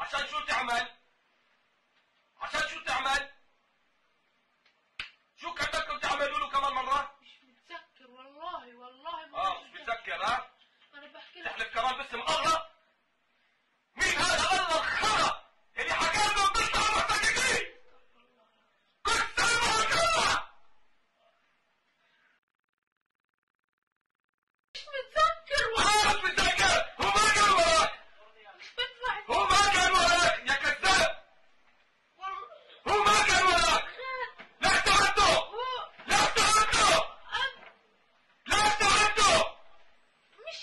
عشان شو تعمل؟ عشان شو تعمل؟ شو كتبتوا تعملوا له كمان مرة؟ مش متذكر والله ما مش متذكر. ها؟ انا بحكي لك. تحلف كمان باسم الله؟ مين هذا الله الخرا اللي حكى لهم بنت عمرك دقيقة؟ كنت سامعك الله. مش متذكر مش متذكر. هو ما كان وراك. مش بطلع. هو ما كان وراك يا كذاب. هو ما كان وراك. لا تعدوا. لا تعدوا. لا تعدوا. مش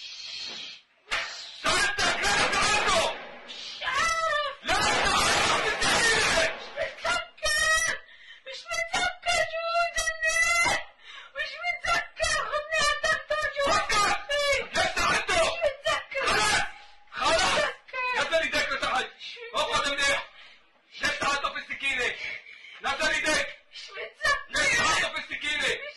سألتك لا تعدوا. مش عارف. لا تعدوا بالدليل. مش متذكر جوزني. مش متذكر. خدني عندك جوزني. ليش تعدوا؟ مش متذكر. خلاص نزل ايديك لتحت. اقعد منيح. ليش تعدوا في السكينة؟ نزل ايديك. مش متذكر. ليش تعدوا في السكينة؟